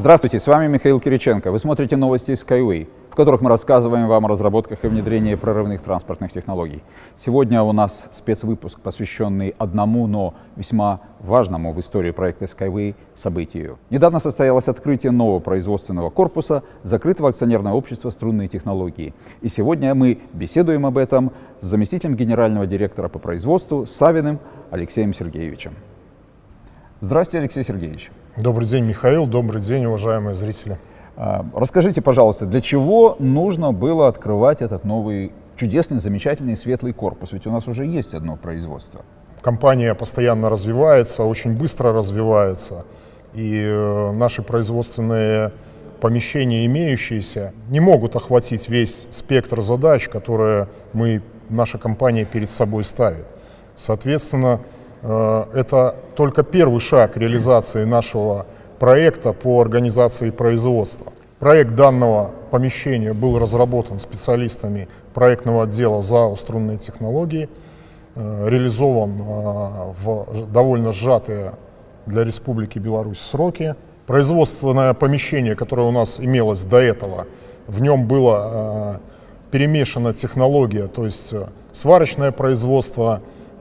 Здравствуйте, с вами Михаил Кириченко. Вы смотрите новости Skyway, в которых мы рассказываем вам о разработках и внедрении прорывных транспортных технологий. Сегодня у нас спецвыпуск, посвященный одному, но весьма важному в истории проекта Skyway событию. Недавно состоялось открытие нового производственного корпуса закрытого акционерного общества «Струнные технологии». И сегодня мы беседуем об этом с заместителем генерального директора по производству Савиным Алексеем Сергеевичем. Здравствуйте, Алексей Сергеевич. Добрый день, Михаил. Добрый день, уважаемые зрители. Расскажите, пожалуйста, для чего нужно было открывать этот новый чудесный, замечательный, светлый корпус? Ведь у нас уже есть одно производство. Компания постоянно развивается, очень быстро развивается. И наши производственные помещения, имеющиеся, не могут охватить весь спектр задач, которые наша компания перед собой ставит. Соответственно, это только первый шаг реализации нашего проекта по организации производства. Проект данного помещения был разработан специалистами проектного отдела ЗАО «Струнные технологии», реализован в довольно сжатые для Республики Беларусь сроки. Производственное помещение, которое у нас имелось до этого, в нем была перемешана технология, то есть сварочное производство,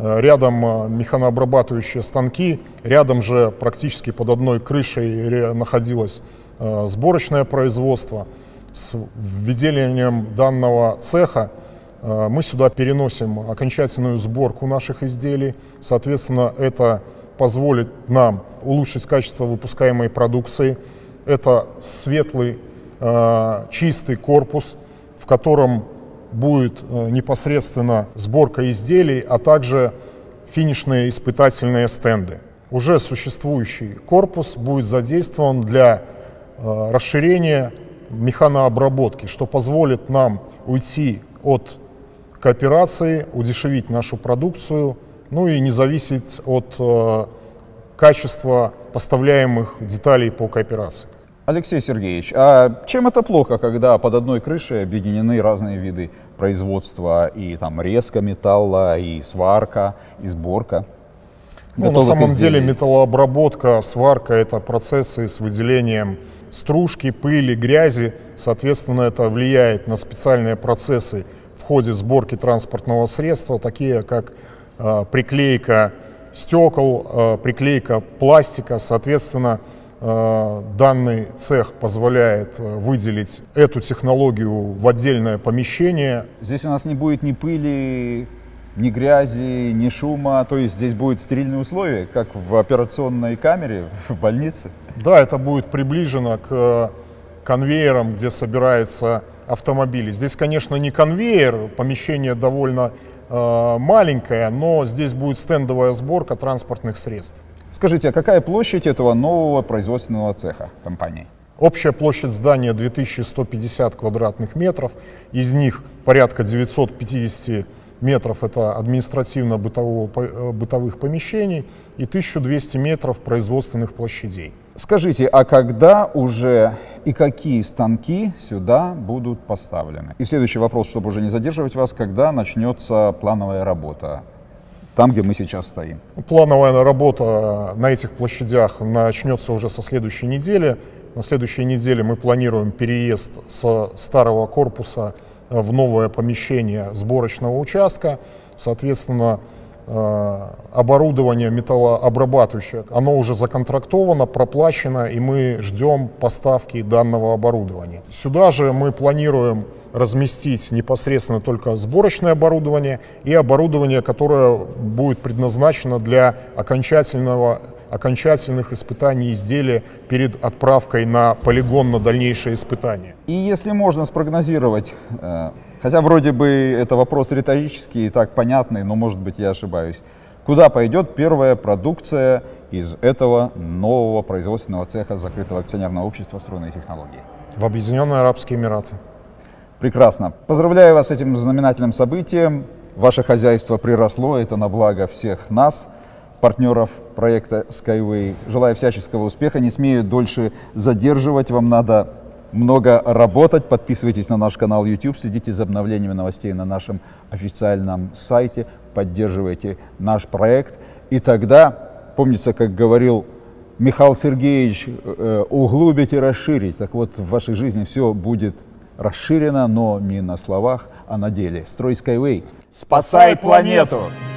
рядом механообрабатывающие станки, рядом же практически под одной крышей находилось сборочное производство. С введением данного цеха мы сюда переносим окончательную сборку наших изделий. Соответственно, это позволит нам улучшить качество выпускаемой продукции. Это светлый, чистый корпус, в котором будет непосредственно сборка изделий, а также финишные испытательные стенды. Уже существующий корпус будет задействован для расширения механообработки, что позволит нам уйти от кооперации, удешевить нашу продукцию, ну и не зависеть от качества поставляемых деталей по кооперации. Алексей Сергеевич, а чем это плохо, когда под одной крышей объединены разные виды производства, и там резка металла, и сварка, и сборка? На самом деле металлообработка, сварка — это процессы с выделением стружки, пыли, грязи. Соответственно, это влияет на специальные процессы в ходе сборки транспортного средства, такие как приклейка стекол, приклейка пластика. Соответственно, данный цех позволяет выделить эту технологию в отдельное помещение. Здесь у нас не будет ни пыли, ни грязи, ни шума, то есть здесь будут стерильные условия, как в операционной камере в больнице? Да, это будет приближено к конвейерам, где собираются автомобили. Здесь, конечно, не конвейер, помещение довольно маленькое, но здесь будет стендовая сборка транспортных средств. Скажите, а какая площадь этого нового производственного цеха компании? Общая площадь здания 2150 квадратных метров, из них порядка 950 метров это административно-бытовых помещений и 1200 метров производственных площадей. Скажите, а когда уже и какие станки сюда будут поставлены? И следующий вопрос, чтобы уже не задерживать вас, когда начнется плановая работа? Там, где мы сейчас стоим. Плановая работа на этих площадях начнется уже со следующей недели. На следующей неделе мы планируем переезд со старого корпуса в новое помещение сборочного участка. Соответственно, оборудование металлообрабатывающее, оно уже законтрактовано, проплачено, и мы ждем поставки данного оборудования. Сюда же мы планируем разместить непосредственно только сборочное оборудование и оборудование, которое будет предназначено для окончательных испытаний изделия перед отправкой на полигон на дальнейшее испытание. И если можно спрогнозировать, хотя вроде бы это вопрос риторический и так понятный, но может быть я ошибаюсь, куда пойдет первая продукция из этого нового производственного цеха закрытого акционерного общества «Струнные технологии»? В Объединенные Арабские Эмираты. Прекрасно. Поздравляю вас с этим знаменательным событием. Ваше хозяйство приросло, это на благо всех нас, партнеров проекта Skyway. Желаю всяческого успеха, не смею дольше задерживать, вам надо много работать. Подписывайтесь на наш канал YouTube, следите за обновлениями новостей на нашем официальном сайте, поддерживайте наш проект. И тогда, помнится, как говорил Михаил Сергеевич, углубить и расширить. Так вот, в вашей жизни все будет расширено, но не на словах, а на деле. Строй Skyway. Спасай планету!